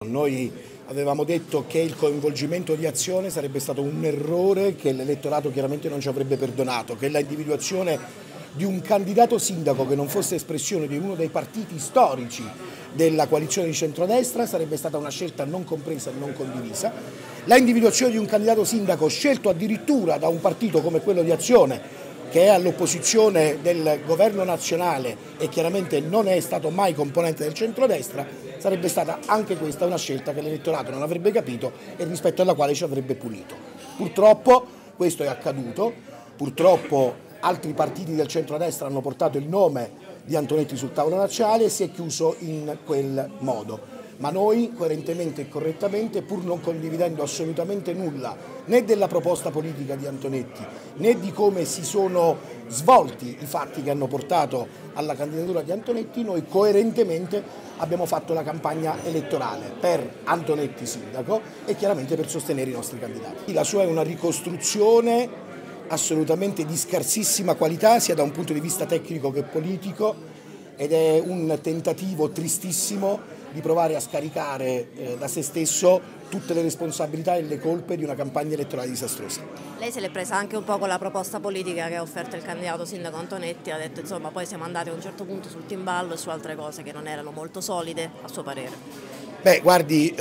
Noi avevamo detto che il coinvolgimento di Azione sarebbe stato un errore che l'elettorato chiaramente non ci avrebbe perdonato, che l'individuazione di un candidato sindaco che non fosse espressione di uno dei partiti storici della coalizione di centrodestra sarebbe stata una scelta non compresa e non condivisa. La individuazione di un candidato sindaco scelto addirittura da un partito come quello di Azione, che è all'opposizione del governo nazionale e chiaramente non è stato mai componente del centrodestra, sarebbe stata anche questa una scelta che l'elettorato non avrebbe capito e rispetto alla quale ci avrebbe punito. Purtroppo questo è accaduto, purtroppo altri partiti del centrodestra hanno portato il nome di Antonetti sul tavolo nazionale e si è chiuso in quel modo. Ma noi, coerentemente e correttamente, pur non condividendo assolutamente nulla né della proposta politica di Antonetti né di come si sono svolti i fatti che hanno portato alla candidatura di Antonetti, noi coerentemente abbiamo fatto la campagna elettorale per Antonetti sindaco e chiaramente per sostenere i nostri candidati. La sua è una ricostruzione assolutamente di scarsissima qualità sia da un punto di vista tecnico che politico ed è un tentativo tristissimo di provare a scaricare da se stesso tutte le responsabilità e le colpe di una campagna elettorale disastrosa. Lei se l'è presa anche un po' con la proposta politica che ha offerto il candidato sindaco Antonetti, ha detto insomma poi siamo andati a un certo punto sul timballo e su altre cose che non erano molto solide, a suo parere. Beh, guardi,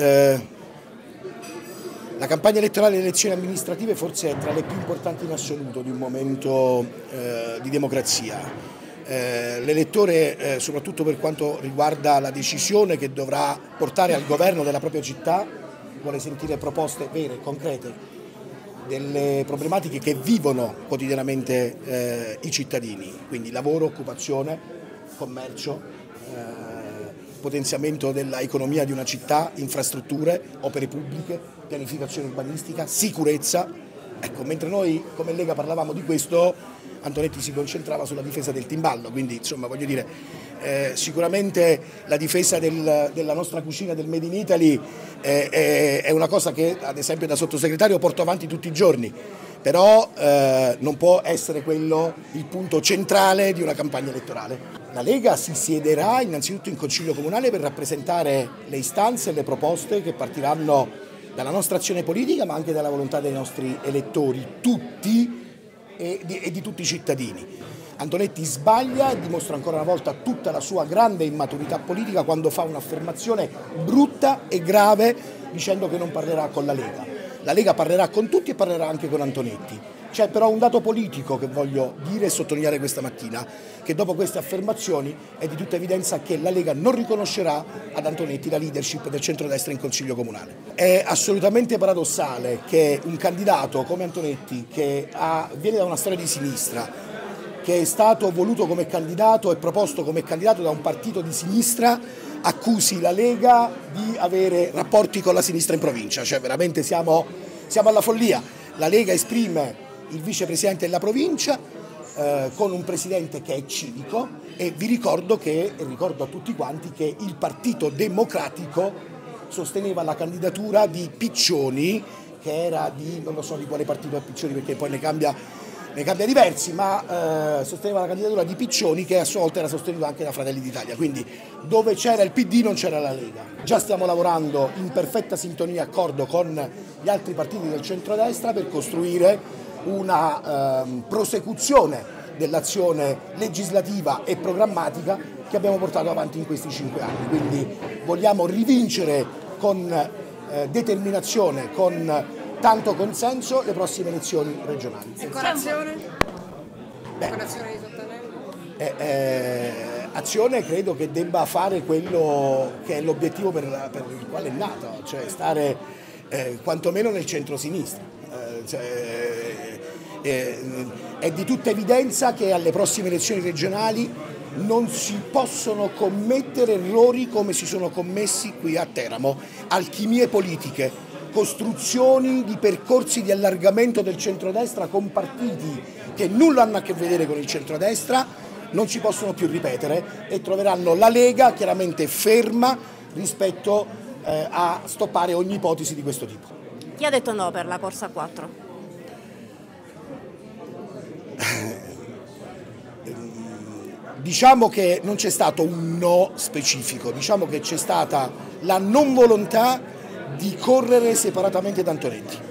la campagna elettorale delle elezioni amministrative forse è tra le più importanti in assoluto di un momento di democrazia. L'elettore, soprattutto per quanto riguarda la decisione che dovrà portare al governo della propria città, vuole sentire proposte vere, concrete, delle problematiche che vivono quotidianamente i cittadini, quindi lavoro, occupazione, commercio, potenziamento dell'economia di una città, infrastrutture, opere pubbliche, pianificazione urbanistica, sicurezza. Ecco, mentre noi come Lega parlavamo di questo, Antonetti si concentrava sulla difesa del timballo, quindi insomma voglio dire, sicuramente la difesa della nostra cucina del Made in Italy è una cosa che ad esempio da sottosegretario porto avanti tutti i giorni, però non può essere quello il punto centrale di una campagna elettorale. La Lega si siederà innanzitutto in Consiglio Comunale per rappresentare le istanze e le proposte che partiranno dalla nostra azione politica ma anche dalla volontà dei nostri elettori, tutti e di tutti i cittadini. Antonetti sbaglia e dimostra ancora una volta tutta la sua grande immaturità politica quando fa un'affermazione brutta e grave dicendo che non parlerà con la Lega. La Lega parlerà con tutti e parlerà anche con Antonetti. C'è però un dato politico che voglio dire e sottolineare questa mattina, che dopo queste affermazioni è di tutta evidenza che la Lega non riconoscerà ad Antonetti la leadership del centrodestra in Consiglio Comunale. È assolutamente paradossale che un candidato come Antonetti, che viene da una storia di sinistra, che è stato voluto come candidato e proposto come candidato da un partito di sinistra, accusi la Lega di avere rapporti con la sinistra in provincia, cioè veramente siamo alla follia. La Lega esprime il vicepresidente della provincia con un presidente che è civico e vi ricordo ricordo a tutti quanti che il Partito Democratico sosteneva la candidatura di Piccioni, che era non lo so di quale partito è Piccioni perché poi ne cambia diversi, ma sosteneva la candidatura di Piccioni che a sua volta era sostenuta anche da Fratelli d'Italia, quindi dove c'era il PD non c'era la Lega. Già stiamo lavorando in perfetta sintonia e accordo con gli altri partiti del centrodestra per costruire una prosecuzione dell'azione legislativa e programmatica che abbiamo portato avanti in questi 5 anni, quindi vogliamo rivincere con determinazione, con tanto consenso le prossime elezioni regionali. E con Azione? Con Azione di Sottanello? Azione credo che debba fare quello che è l'obiettivo per il quale è nata, cioè stare quantomeno nel centro-sinistra. È di tutta evidenza che alle prossime elezioni regionali non si possono commettere errori come si sono commessi qui a Teramo, alchimie politiche, costruzioni di percorsi di allargamento del centrodestra con partiti che nulla hanno a che vedere con il centrodestra, non si possono più ripetere e troveranno la Lega chiaramente ferma rispetto a stoppare ogni ipotesi di questo tipo. Chi ha detto no per la corsa a 4? Diciamo che non c'è stato un no specifico, diciamo che c'è stata la non volontà di correre separatamente da Antonetti.